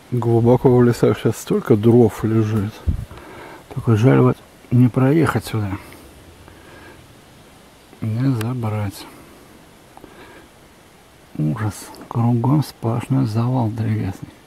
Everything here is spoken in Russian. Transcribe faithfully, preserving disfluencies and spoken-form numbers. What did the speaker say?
Глубоко в лесах сейчас столько дров лежит. Только жаль вот не проехать сюда. Не забрать. Ужас. Кругом сплошной завал древесный.